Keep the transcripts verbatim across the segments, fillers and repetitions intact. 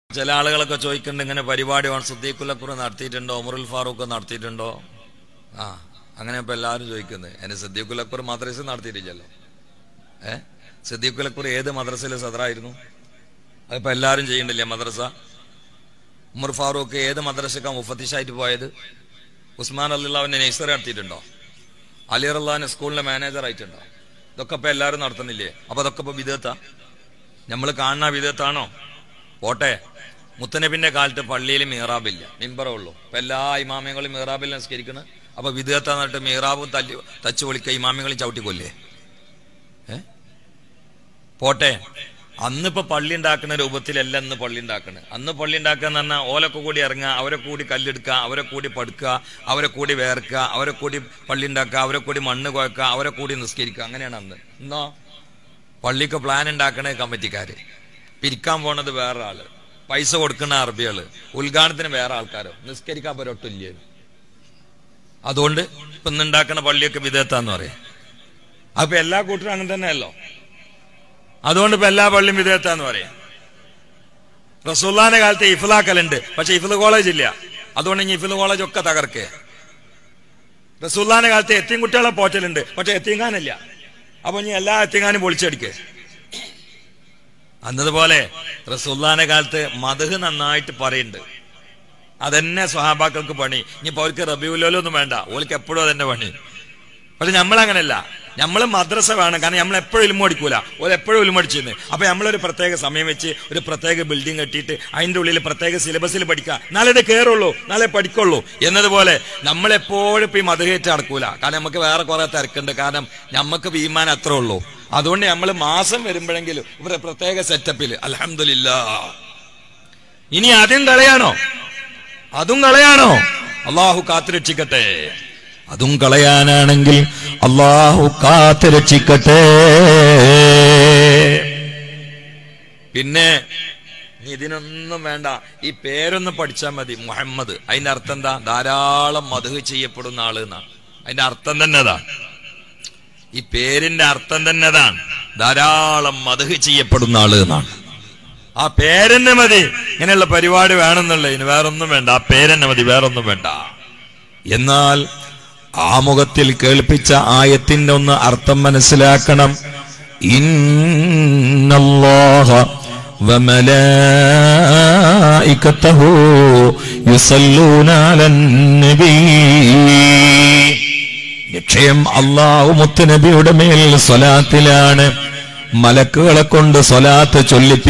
ചില ആളുകളൊക്കെ ചോദിക്കുന്നുണ്ട്, ഇങ്ങനെ പരിപാടി സിദ്ദീഖുൽ അക്ബർ നടത്തിയിട്ടുണ്ടോ, ഉമറുൽ ഫാറൂഖ് നടത്തിയിട്ടുണ്ടോ? ആ അങ്ങനെ ഇപ്പൊ എല്ലാവരും ചോദിക്കുന്നത്. എന്നെ സിദ്ദീഖുൽ അക്ബർ മദ്രസ നടത്തിയിട്ടില്ലല്ലോ. ഏ സിദ്ദീഖുൽ അക്ബർ ഏത് മദ്രസയിലെ സദറായിരുന്നു? അതിപ്പോ എല്ലാവരും ചെയ്യണ്ടില്ലേ മദ്രസ? ഉമർ ഫാറൂഖ് ഏത് മദ്രസക്കാണ് മുഫത്തിഷായിട്ട് പോയത്? ഉസ്മാൻ അള്ളാഹുവിനെ നഴ്സറി നടത്തിയിട്ടുണ്ടോ? അലി റഹ്ലാൻ സ്കൂളിലെ മാനേജർ ആയിട്ടുണ്ടോ? ഇതൊക്കെ ഇപ്പൊ എല്ലാവരും നടത്തുന്നില്ലേ? അപ്പൊ അതൊക്കെ ഇപ്പൊ വിദഗ്ധ നമ്മൾ കാണുന്ന വിദഗ്ധാണോ? പോട്ടെ, മുത്തനബിന്റെ കാലത്ത് പള്ളിയിൽ മീറാബില്ല, മിമ്പറേ ഉള്ളൂ. ഇപ്പൊ എല്ലാ ഇമാമിയങ്ങളും മീറാബിൽ നിസ്കരിക്കണം. അപ്പൊ വിദഗ്ധ എന്നിട്ട് മീറാബും തല്ലി തച്ചു പൊളിക്ക ഇമാമികളും ചവിട്ടിക്കൊല്ലേ? ഏ പോട്ടെ, അന്നിപ്പോ പള്ളി ഉണ്ടാക്കുന്ന രൂപത്തിലല്ല ഇന്ന് പള്ളി ഉണ്ടാക്കണത്. അന്ന് പള്ളി ഉണ്ടാക്കുക എന്ന് പറഞ്ഞാൽ ഓലൊക്കെ കൂടി ഇറങ്ങുക, അവരെ കൂടി കല്ലെടുക്കുക, അവരെ കൂടി പടുക്കുക, അവരെ കൂടി വേർക്കുക, അവരെ കൂടി പള്ളി ഉണ്ടാക്കുക, അവരെ കൂടി മണ്ണ് കുഴക്കുക, അവരെ കൂടി നിസ്കരിക്കുക. അങ്ങനെയാണ് അന്ന്. ഇന്നോ പള്ളിക്ക് പ്ലാൻ ഉണ്ടാക്കണേ കമ്മിറ്റിക്കാര്, പിരിക്കാൻ പോണത് വേറെ ആള്, പൈസ കൊടുക്കുന്ന അറബികള്, ഉദ്ഘാടനത്തിന് വേറെ ആൾക്കാരോ, നിസ്കരിക്കാൻ പറ്റൊട്ടില്ലേ. അതുകൊണ്ട് ഇപ്പൊ ഇന്നുണ്ടാക്കുന്ന പള്ളിയൊക്കെ വിദഗ്ധാന്ന് പറയാം. അപ്പൊ എല്ലാ കൂട്ടരും അങ്ങനെ തന്നെയല്ലോ. അതുകൊണ്ട് ഇപ്പൊ എല്ലാ പള്ളിയും വിദഗ്ധാന്ന് പറയാം. റസൂലുള്ളാഹിന്റെ കാലത്ത് ഇഫ്ലാക്കലുണ്ട്, പക്ഷെ ഇഫ്ല് കോളേജ് ഇല്ല. അതുകൊണ്ട് ഇനി ഇഫ്ല് കോളേജ് ഒക്കെ തകർക്കേ. റസൂലുള്ളാഹിന്റെ കാലത്ത് എത്തീം കുട്ടികളെ പോറ്റലുണ്ട്, പക്ഷെ എത്തീങ്കാനില്ല. അപ്പൊ ഇനി എല്ലാ എത്തീങ്കാനും പൊളിച്ചടിക്കേ. അന്നതുപോലെ റസൂലുള്ളാഹിന്റെ കാലത്ത് മദ്ഹ് നന്നായിട്ട് പറയുന്നുണ്ട്. അതെന്നെ സ്വഹാബാക്കൾക്ക് പണി. ഇനിയിപ്പോ അവർക്ക് റബീഉൽ അവ്വൽ ഒന്നും വേണ്ട, ഓർക്ക് എപ്പോഴും അതെന്നെ പണി. പക്ഷെ നമ്മളങ്ങനല്ല, നമ്മള് മദ്രസ വേണം. കാരണം നമ്മൾ എപ്പോഴും ഇൽമു പഠിക്കൂല, ഓർ എപ്പോഴും ഇൽമു പഠിച്ചിരുന്നു. അപ്പൊ നമ്മളൊരു പ്രത്യേക സമയം വെച്ച് ഒരു പ്രത്യേക ബിൽഡിംഗ് കെട്ടിയിട്ട് അതിന്റെ ഉള്ളിൽ പ്രത്യേക സിലബസിൽ പഠിക്കുക, നാളെ ഇത് കയറുള്ളൂ, നാളെ പഠിക്കുള്ളൂ എന്നതുപോലെ നമ്മളെപ്പോഴും ഇപ്പൊ ഈ മദ്ഹേറ്റ് നടക്കൂല. കാരണം നമുക്ക് വേറെ കുറെ തിരക്കുണ്ട്. കാരണം നമുക്ക് ഈമാൻ അത്രേ ഉള്ളൂ. അതുകൊണ്ട് നമ്മൾ മാസം വരുമ്പോഴെങ്കിലും ഒരു പ്രത്യേക സെറ്റപ്പിൽ അൽഹംദുലില്ലാഹ്. ഇനി അതും കളയാണോ? അതും കളയാണോ? അള്ളാഹു കാത്തുരക്ഷിക്കട്ടെ. അതും കളയാനാണെങ്കിൽ അള്ളാഹു കാത്തുരക്ഷിക്കട്ടെ. പിന്നെ ഇതിനൊന്നും വേണ്ട, ഈ പേരൊന്നും പഠിച്ചാൽ മതി. മുഹമ്മദ്, അതിന്റെ അർത്ഥം എന്താ? ധാരാളം മദ്ഹ് ചെയ്യപ്പെടുന്ന ആള് എന്നാണ്. അതിന്റെ അർത്ഥം തന്നെ അതാ. ഈ പേരിന്റെ അർത്ഥം തന്നെ അതാണ്, ധാരാളം മദ്ഹ് ചെയ്യപ്പെടുന്ന ആള് എന്നാണ്. ആ പേരെന്നെ മതി. ഇങ്ങനെയുള്ള പരിപാടി വേണമെന്നുള്ള, ഇനി വേറൊന്നും വേണ്ട, ആ പേരെന്നെ മതി, വേറൊന്നും വേണ്ട. എന്നാൽ ആമുഖത്തിൽ കേൾപ്പിച്ച ആയത്തിന്റെ ഒന്ന് അർത്ഥം മനസ്സിലാക്കണം. ഇന്നല്ലാഹ വമലായികതഹു യുസല്ലൂന അലൻ നബി. നിശ്ചയം അല്ലാഹു മുത്തുനബിയുടെ മേൽ സ്വലാത്തിലാണ്, മലക്കുകളെ കൊണ്ട് സ്വലാത്ത്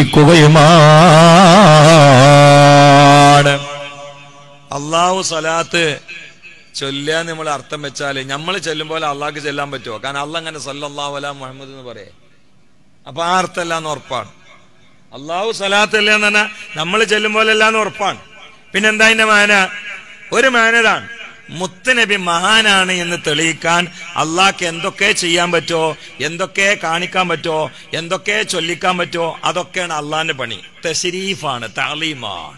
ചൊല്ലിപ്പിക്കുകയുമാണ്. അല്ലാഹു സ്വലാത്ത് ചൊല്ലാൻ നമ്മൾ അർത്ഥം വെച്ചാല് നമ്മൾ ചെല്ലുമ്പോൾ അള്ളാഹ്ക്ക് ചെല്ലാൻ പറ്റുമോ? കാരണം അള്ളാഹ് അങ്ങനെ സല്ലല്ലാഹു അലാ മുഹമ്മദ് എന്ന് പറയേ. അപ്പൊ ആ അർത്ഥമല്ല എന്ന് ഉറപ്പാണ്. അള്ളാഹു സ്വലാത്ത് അല്ല എന്ന് പറഞ്ഞാൽ നമ്മൾ ചെല്ലുമ്പോലല്ല എന്ന് ഉറപ്പാണ്. പിന്നെന്താ അതിന്റെ മാന? ഒരു മാനതാണ്, മുത്തുനബി മഹാനാണ് എന്ന് തെളിയിക്കാൻ അള്ളാഹ്ക്ക് എന്തൊക്കെ ചെയ്യാൻ പറ്റുമോ, എന്തൊക്കെ കാണിക്കാൻ പറ്റുമോ, എന്തൊക്കെ ചൊല്ലിക്കാൻ പറ്റുമോ, അതൊക്കെയാണ് അള്ളാഹിന്റെ പണി. തശ്രീഫാണ്, തഅലീമാണ്.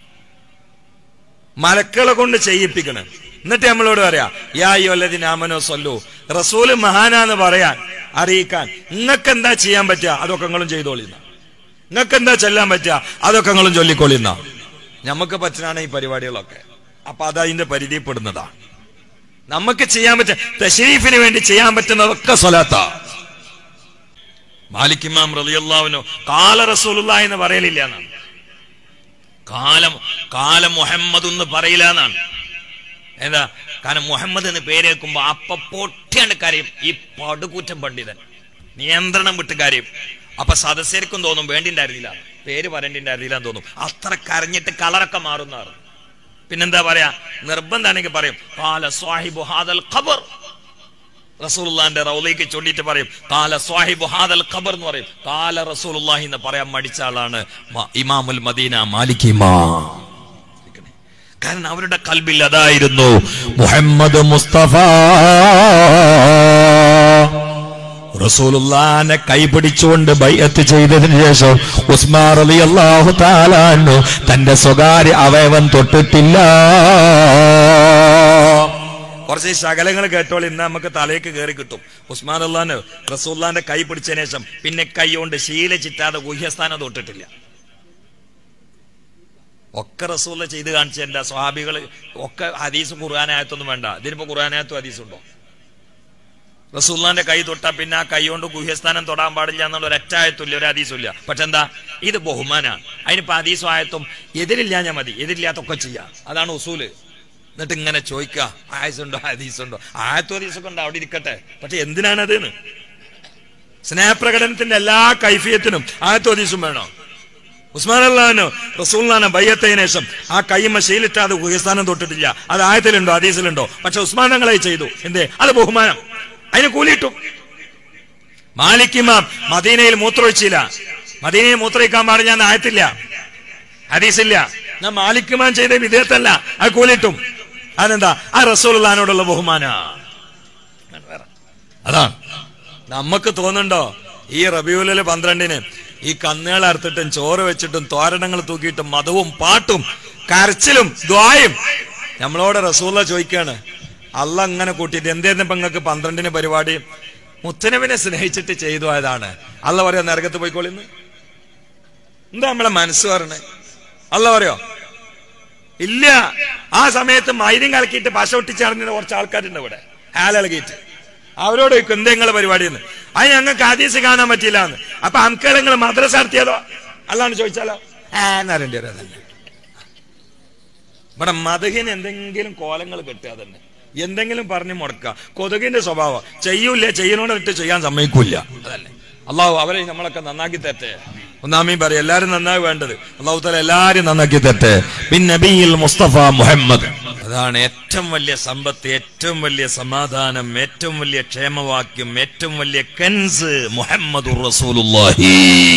മലക്കളെ കൊണ്ട് ചെയ്യിപ്പിക്കണം. എന്നിട്ട് നമ്മളോട് പറയാ യാ അയ്യുഹല്ലദീന ആമനൂ സ്വല്ലു, റസൂല് മഹാനാന്ന് പറയാൻ അറിയിക്കാൻ നിങ്ങൾക്ക് എന്താ ചെയ്യാൻ പറ്റുക അതൊക്കെ നിങ്ങളും ചെയ്തോളിന്ന, നിങ്ങൾക്ക് എന്താ ചെല്ലാൻ പറ്റുക അതൊക്കെ നിങ്ങളും ചൊല്ലിക്കൊള്ളിന്ന. നമുക്ക് പറ്റുന്നതാണ് ഈ പരിപാടികളൊക്കെ. അപ്പൊ അത് അതിന്റെ പരിധിപ്പെടുന്നതാ. നമുക്ക് ചെയ്യാൻ പറ്റുക തശ്രീഫിന് വേണ്ടി ചെയ്യാൻ പറ്റുന്നതൊക്കെ സ്വലാത്താ. മാലിക് ഇമാം റളിയല്ലാഹു അൻഹു ഖാല റസൂലുള്ളാഹി എന്ന് പറയലില്ല എന്നാണ്. കാലം കാലം മുഹമ്മദ് എന്ന് പറയില്ല എന്നാണ്. എന്താ? കാരണം മുഹമ്മദ് എന്ന് പേരേൽക്കുമ്പോ അപ്പ പൊട്ടിയാണ്ട് കാര്യം ഈ പടുകൂറ്റം പണ്ഡിതൻ നിയന്ത്രണം വിട്ട് കാര്യം. അപ്പൊ സദസ്യർക്കും തോന്നും വേണ്ടിണ്ടായിരുന്നില്ല, പേര് പറയേണ്ടിണ്ടായിരുന്നില്ല എന്ന് തോന്നും. അത്ര കരഞ്ഞിട്ട് കളറൊക്കെ മാറുന്നതാണ്. പിന്നെന്താ പറയാ? നിർബന്ധാണെങ്കിൽ പറയും ഖാല സ്വാഹിബു ഹാദൽ ഖബർ. റസൂലുള്ളാഹിന്റെ റൗളയ്ക്ക് ചൊല്ലിട്ട് പറയും ഖാല സ്വാഹിബു ഹാദൽ ഖബർ എന്ന് പറയും. ഖാല റസൂലുള്ളാഹി എന്ന് പറയാൻ മടിച്ച ആളാണ് ഇമാമുൽ മദീന മാലിക് ഇമാം. കാരണം അവരുടെ ഖൽബിൽ അതായിരുന്നു മുഹമ്മദ് മുസ്തഫ. റസൂലുള്ളാഹിനെ കൈപിടിച്ചുകൊണ്ട് ബൈഅത്ത് ചെയ്തതിനു ശേഷം ഉസ്മാൻ റളിയല്ലാഹു തആല അൻഹു തന്റെ സ്വകാര്യ അവയവം തൊട്ടിട്ടില്ല. കുറച്ച് ശകലങ്ങൾ കേട്ടോളൂ, ഇന്ന് നമുക്ക് തലയ്ക്ക് കയറി കിട്ടും. ഉസ്മാൻ റളിയല്ലാഹു റസൂലുള്ളാഹിന്റെ കൈ പിടിച്ചതിനു ശേഷം പിന്നെ കൈ കൊണ്ട് ശീല ചിറ്റാതെ ഗുഹ്യസ്ഥാനം തൊട്ടിട്ടില്ല. ഒക്കെ റസൂൽ ചെയ്ത് കാണിച്ചല്ല. സ്വഹാബികൾ ഒക്കെ ഹദീസ് ഖുർആനായത്തൊന്നും വേണ്ട. ഇതിനിപ്പോ ഖുർആനായത്തും ഹദീസുണ്ടോ? റസൂലുള്ളാന്റെ കൈ തൊട്ടാ പിന്നെ ആ കൈ കൊണ്ട് ഗുഹ്യസ്ഥാനം തൊടാൻ പാടില്ല എന്നുള്ള ഒരു അറ്റായത്തില്ല, ഒരു ഹദീസുമില്ല. പക്ഷെ എന്താ, ഇത് ബഹുമാനാണ്. അതിനിപ്പോ ഹദീസും ആയത്തും എതിരില്ല, ഞാൻ മതി, എതിരില്ലാത്തൊക്കെ ചെയ്യാം. അതാണ് ഉസൂല്. എന്നിട്ട് ഇങ്ങനെ ചോദിക്കുക, ആയസുണ്ടോ ഹദീസുണ്ടോ? ആയത്തും ഹദീസൊക്കെ ഉണ്ട്, അവിടെ ഇരിക്കട്ടെ. പക്ഷെ എന്തിനാണത്? സ്നേഹപ്രകടനത്തിന്റെ എല്ലാ കൈഫിയത്തിനും ആയത്തും ഹദീസും വേണോ? ഉസ്മാൻ അള്ളാഹു റസൂലുള്ളാഹിനെ ബയ്യത്തതിന് ശേഷം ആ കൈമ ശീലിട്ട് അത് ഗുഹ്യസ്ഥാനം തൊട്ടിട്ടില്ല. അത് ആയത്തിലുണ്ടോ ഹദീസിലുണ്ടോ? പക്ഷെ ഉസ്മാൻ തങ്ങളെ ചെയ്തു. എന്തേ? അത് ബഹുമാനം, അതിന് കൂലിയിട്ടു. മാലിക് ഇമാം മദീനയിൽ മൂത്രമൊഴിച്ചില്ല. മദീനയിൽ മൂത്രമൊഴിക്കാൻ പാടില്ല എന്ന് ആയത്തില്ല, ഹദീസില്ല. ഞാൻ മാലിക് ഇമാം ചെയ്ത വിധേയത്തല്ല, അത് കൂലിട്ടും. അതെന്താ? ആ റസൂലുള്ളാഹിനോടുള്ള ബഹുമാന. അതാണ്. നമുക്ക് തോന്നുന്നുണ്ടോ ഈ റബീഉൽ പന്ത്രണ്ടിന് ഈ കന്നുകൾ അറുത്തിട്ടും ചോറ് വെച്ചിട്ടും തോരണങ്ങൾ തൂക്കിയിട്ടും മതവും പാട്ടും കരച്ചിലും ദ്വായും നമ്മളോട് റസൂലുള്ളാഹി ചോദിക്കാണ്, അല്ല അങ്ങനെ കൂട്ടിയിട്ട് എന്തേന്ന് ഇപ്പൊ നിങ്ങൾക്ക് പന്ത്രണ്ടിന് പരിപാടി? മുത്തനബിനെ സ്നേഹിച്ചിട്ട് ചെയ്തു ആയതാണ്. അല്ല പറയാ നരകത്ത് പോയിക്കോളിന്ന്. എന്താ നമ്മളെ മനസ്സ് പറയണേ? അല്ല പറയോ? ഇല്ല. ആ സമയത്ത് മൈര്യം കലക്കിയിട്ട് പശ ഒട്ടിച്ചടഞ്ഞ കുറച്ച് ആൾക്കാരുണ്ട് ഇവിടെ, ഹാലിളകിയിട്ട്. അവരോട് ചോദിക്കും എന്താ നിങ്ങളെ പരിപാടി എന്ന്. അത് ഞങ്ങൾക്ക് ഹദീസ് കാണാൻ പറ്റില്ല എന്ന്. അപ്പൊ അംക്കൾ നിങ്ങൾ മദ്രസ നടത്തിയതോ അല്ലാണ്ട് ചോദിച്ചാലോ എന്നറിയേണ്ടി വരും. അതന്നെ ഇവിടെ മതഹിന് എന്തെങ്കിലും കോലങ്ങൾ കെട്ടുക, തന്നെ എന്തെങ്കിലും പറഞ്ഞ് മുടക്കുക. കൊതുകിന്റെ സ്വഭാവം ചെയ്യൂല, ചെയ്യണോട് വിട്ട് ചെയ്യാൻ സമ്മതിക്കൂല. അതല്ലേ അള്ളാഹു അവരെ നമ്മളൊക്കെ നന്നാക്കി തരട്ടെ. ഒന്നാമീൻ പറയും, എല്ലാരും നന്നായി വേണ്ടത്. അള്ളാഹു തആല എല്ലാരും നന്നാക്കി തരട്ടെ. ബിൻ നബിയിൽ മുസ്തഫ മുഹമ്മദ്. അതാണ് ഏറ്റവും വലിയ സമ്പത്ത്, ഏറ്റവും വലിയ സമാധാനം, ഏറ്റവും വലിയ ക്ഷേമവാക്യം, ഏറ്റവും വലിയ കൻസ് മുഹമ്മദുർ റസൂലുള്ളാഹി.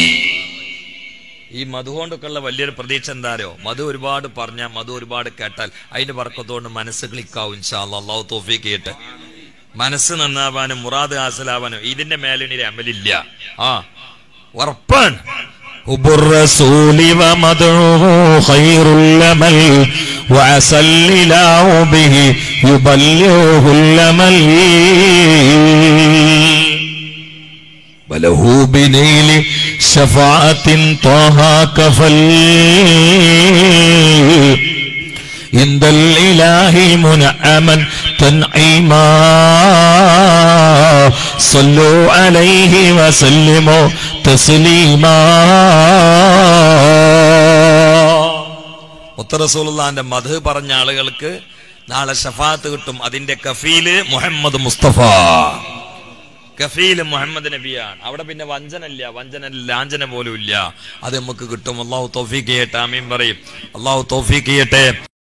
ഈ മധു കൊണ്ടൊക്കെയുള്ള വലിയൊരു പ്രതീക്ഷ എന്താരോ? മധു ഒരുപാട് പറഞ്ഞാൽ, മധു ഒരുപാട് കേട്ടാൽ അതിന്റെ ബർക്കത്തോണ്ട് മനസ്സ് ക്ലിക്കാവും. ഇൻഷാ അല്ലാഹ്. അല്ലാഹു തൗഫീഖ് ചെയ്യട്ടെ. മനസ്സ് നന്നാവാനും മുറാദ് ഹാസിലാവാനും ഇതിന്റെ മേലിനൊരു അമലില്ല. ആ ഉറപ്പാണ്. റസൂലി വമദ്ഉഹു ഖൈറുൽ അമൽ വഅസല്ലിലാഹു ബിഹി യുബല്ലിഹുൽ അമൽ വലഹു ബിനൈലി ശഫാഅത്തിൻ ത്വാഹ കഫൽ ഇൻദൽ ഇലാഹി മുനഅമൻ തൻഈമാ സല്ലു അലൈഹി വസല്ലിമു തസ്ലീമാ. മുത്ത റസൂലുള്ളാഹിന്റെ മദ്ഹ് പറഞ്ഞ ആളുകൾക്ക് നാളെ ശഫാഅത്ത് കിട്ടും. അതിന്റെ കഫീല് മുഹമ്മദ് മുസ്തഫ. കഫീൽ മുഹമ്മദ് നബിയാണ്. അവിടെ പിന്നെ വഞ്ചന ഇല്ല, വഞ്ചന ലാഞ്ചന പോലും ഇല്ല. അത് നമുക്ക് കിട്ടും. അള്ളാഹു തൗഫീഖ് ചെയ്യട്ടെ. ആമീൻ പറയും. അള്ളാഹു തൗഫീഖ് ചെയ്യട്ടെ.